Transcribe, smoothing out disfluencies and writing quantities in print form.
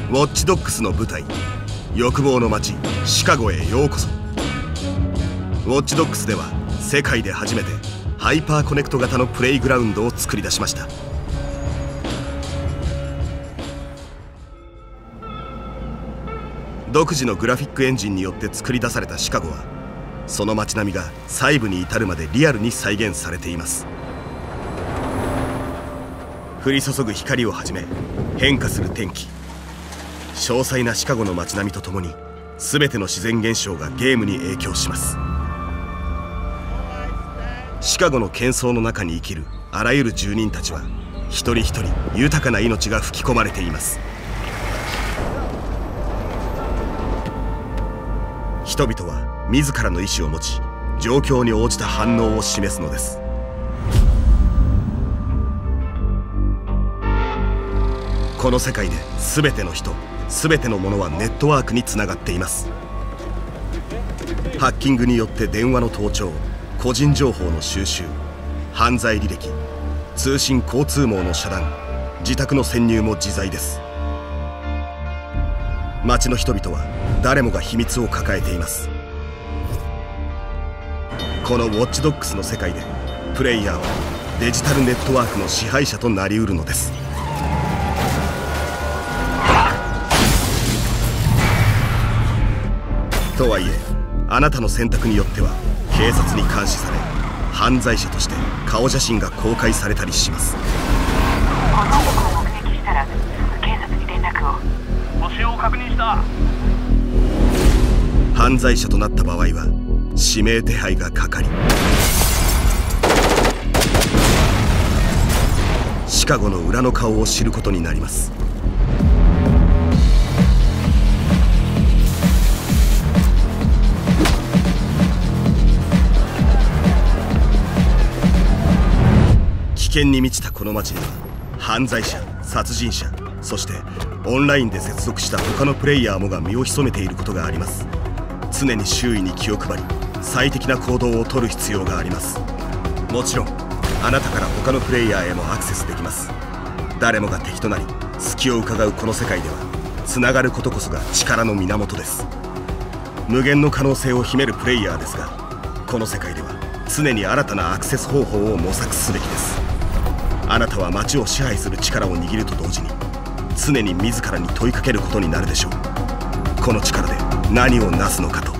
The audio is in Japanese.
ウォッチドッグスの舞台、欲望の街シカゴへようこそ。ウォッチドッグスでは世界で初めてハイパーコネクト型のプレイグラウンドを作り出しました。独自のグラフィックエンジンによって作り出されたシカゴは、その街並みが細部に至るまでリアルに再現されています。降り注ぐ光をはじめ変化する天気、詳細なシカゴの街並みとともに全ての自然現象がゲームに影響します。シカゴの喧騒の中に生きるあらゆる住人たちは一人一人豊かな命が吹き込まれています。人々は自らの意志を持ち、状況に応じた反応を示すのです。この世界で全ての人、全てのものはネットワークにつながっています。ハッキングによって電話の盗聴、個人情報の収集、犯罪履歴、通信交通網の遮断、自宅の潜入も自在です。街の人々は誰もが秘密を抱えています。このウォッチドッグスの世界でプレイヤーはデジタルネットワークの支配者となりうるのです。とはいえ、あなたの選択によっては警察に監視され、犯罪者として顔写真が公開されたりします。 この男を目撃したらすぐ警察に連絡を。補修を確認した。 犯罪者となった場合は指名手配がかかり、シカゴの裏の顔を知ることになります。危険に満ちたこの街には犯罪者、殺人者、そしてオンラインで接続した他のプレイヤーもが身を潜めていることがあります。常に周囲に気を配り、最適な行動をとる必要があります。もちろんあなたから他のプレイヤーへもアクセスできます。誰もが敵となり隙を伺うこの世界では、つながることこそが力の源です。無限の可能性を秘めるプレイヤーですが、この世界では常に新たなアクセス方法を模索すべきです。あなたは街を支配する力を握ると同時に、常に自らに問いかけることになるでしょう。この力で何をなすのかと。